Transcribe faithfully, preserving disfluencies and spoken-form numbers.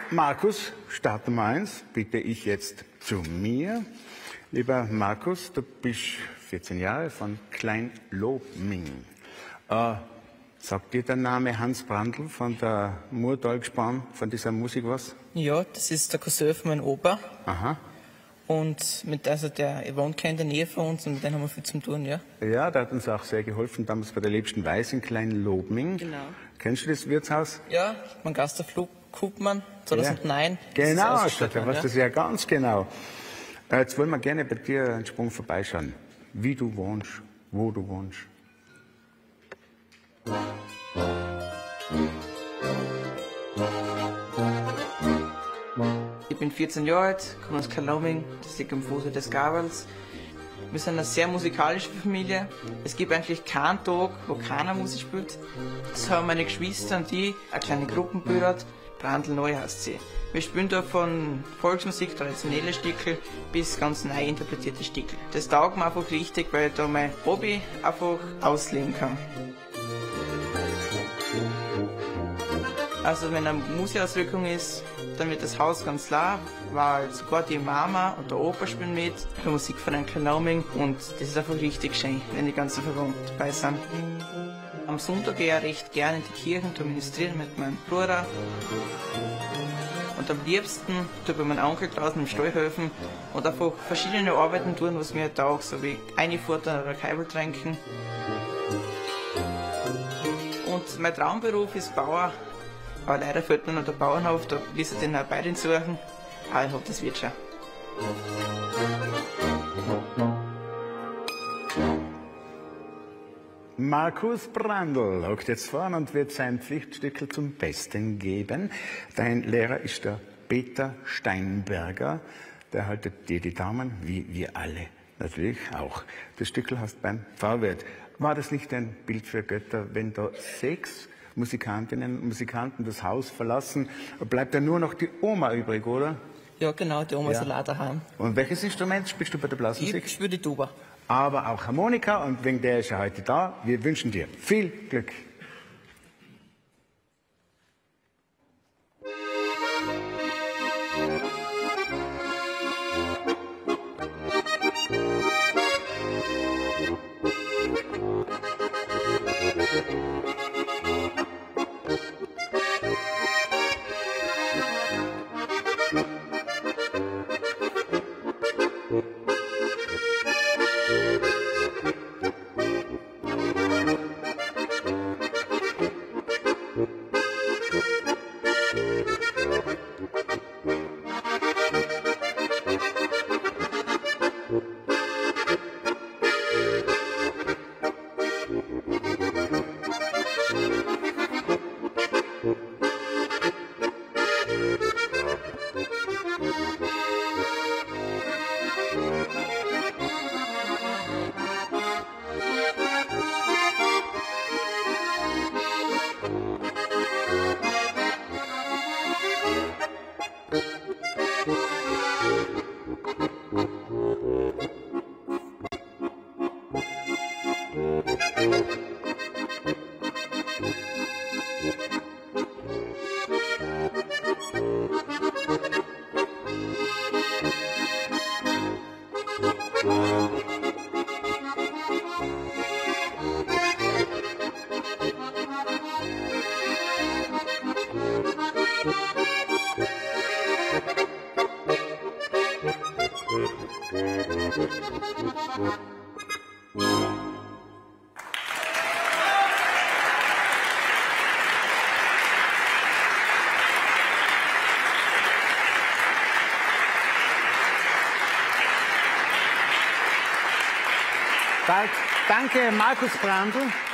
Markus, Start Nummer eins, bitte ich jetzt zu mir. Lieber Markus, du bist vierzehn Jahre von Klein-Lobming. Äh, sagt dir der Name Hans Brandl von der Murtalgespann, von dieser Musik was? Ja, das ist der Cousin von meinem Opa. Aha. Und mit, also der wohnt in der Nähe von uns und mit dem haben wir viel zu tun, ja. Ja, der hat uns auch sehr geholfen, damals bei der Liebsten Weiß in Klein-Lobming. Genau. Kennst du das Wirtshaus? Ja, mein Gast der Flug Kupmann, zweitausendneun. Ja. Genau, Stadt, da weißt du das ja ganz genau. Äh, Jetzt wollen wir gerne bei dir einen Sprung vorbeischauen. Wie du wohnst, wo du wohnst. Ich bin vierzehn Jahre alt, komme aus Klein-Lobming, das liegt am Fuße des Gabels. Wir sind eine sehr musikalische Familie. Es gibt eigentlich keinen Tag, wo keiner Musik spielt. Das haben meine Geschwister und ich eine kleine Gruppe gebildet. Brandl Neu heißt sie. Wir spielen da von Volksmusik, traditionelle Stickel, bis ganz neu interpretierte Stickel. Das taugt mir einfach richtig, weil ich da mein Hobby einfach ausleben kann. Also wenn eine Musikauswirkung ist, dann wird das Haus ganz laut, weil sogar die Mama und der Opa spielen mit, der Musikverein Klein-Lobming, und das ist einfach richtig schön, wenn die ganzen Verwandten dabei sind. Am Sonntag gehe ich recht gerne in die Kirche und ministrieren mit meinem Bruder. Und am liebsten tue ich bei meinem Onkel draußen im Stall helfen und einfach verschiedene Arbeiten tun, was mir taugt, so wie Einfuttern oder Keibel tränken. Und mein Traumberuf ist Bauer. Aber leider fehlt mir noch der Bauernhof, da will ich den auch beide suchen. Aber ich hoffe, das wird schon. Markus Brandl hockt jetzt vorn und wird sein Pflichtstückel zum Besten geben. Dein Lehrer ist der Peter Steinberger. Der haltet dir die Daumen, wie wir alle natürlich auch. Das Stückel hast beim V-Wirt. War das nicht ein Bild für Götter, wenn da sechs Musikantinnen und Musikanten das Haus verlassen, bleibt ja nur noch die Oma übrig, oder? Ja, genau, die Oma Ja. ist allein daheim. Und welches Instrument spielst du bei der Blasmusik? Ich spiele die Tuba. Aber auch Harmonika, und wegen der ist er heute da. Wir wünschen dir viel Glück. Danke, Markus Brandl.